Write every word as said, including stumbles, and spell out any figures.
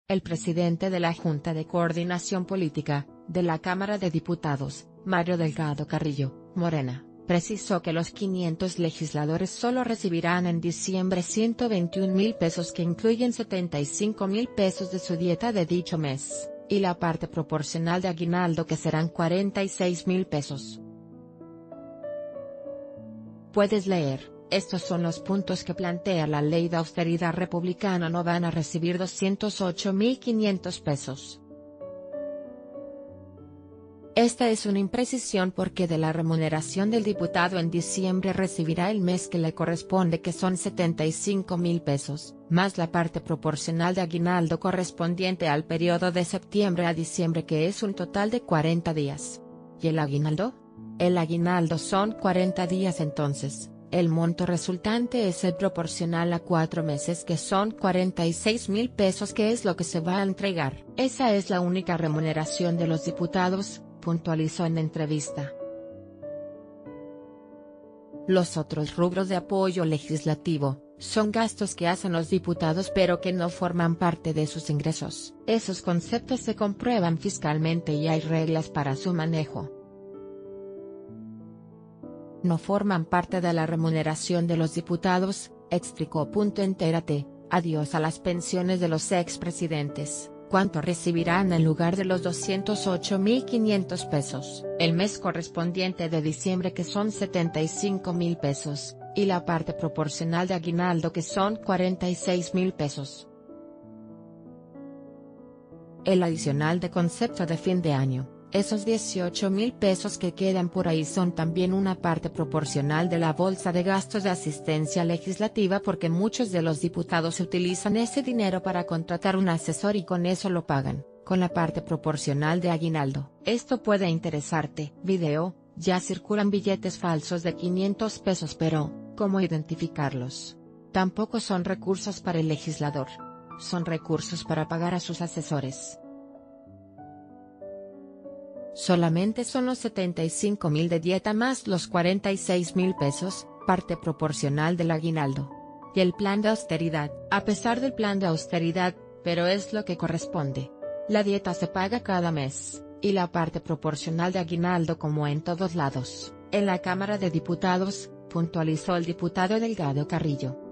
El presidente de la Junta de Coordinación Política, de la Cámara de Diputados, Mario Delgado Carrillo, Morena, precisó que los quinientos legisladores solo recibirán en diciembre ciento veintiún mil pesos que incluyen setenta y cinco mil pesos de su dieta de dicho mes, y la parte proporcional de aguinaldo que serán cuarenta y seis mil pesos. Puedes leer. Estos son los puntos que plantea la ley de austeridad republicana. No van a recibir doscientos ocho mil quinientos pesos. Esta es una imprecisión porque de la remuneración del diputado en diciembre recibirá el mes que le corresponde, que son setenta y cinco mil pesos, más la parte proporcional de aguinaldo correspondiente al periodo de septiembre a diciembre, que es un total de cuarenta días. ¿Y el aguinaldo? El aguinaldo son cuarenta días, entonces el monto resultante es el proporcional a cuatro meses, que son cuarenta y seis mil pesos, que es lo que se va a entregar. Esa es la única remuneración de los diputados, puntualizó en entrevista. Los otros rubros de apoyo legislativo son gastos que hacen los diputados pero que no forman parte de sus ingresos. Esos conceptos se comprueban fiscalmente y hay reglas para su manejo. No forman parte de la remuneración de los diputados, explicó. Entérate, adiós a las pensiones de los expresidentes. ¿Cuánto recibirán en lugar de los doscientos ocho mil quinientos pesos? El mes correspondiente de diciembre, que son setenta y cinco mil pesos, y la parte proporcional de aguinaldo, que son cuarenta y seis mil pesos. El adicional de concepto de fin de año. Esos dieciocho mil pesos que quedan por ahí son también una parte proporcional de la bolsa de gastos de asistencia legislativa, porque muchos de los diputados utilizan ese dinero para contratar un asesor y con eso lo pagan, con la parte proporcional de aguinaldo. Esto puede interesarte. Video, ya circulan billetes falsos de quinientos pesos, pero, ¿cómo identificarlos? Tampoco son recursos para el legislador. Son recursos para pagar a sus asesores. Solamente son los setenta y cinco mil de dieta más los cuarenta y seis mil pesos, parte proporcional del aguinaldo. Y el plan de austeridad. A pesar del plan de austeridad, pero es lo que corresponde. La dieta se paga cada mes, y la parte proporcional de aguinaldo como en todos lados. En la Cámara de Diputados, puntualizó el diputado Delgado Carrillo.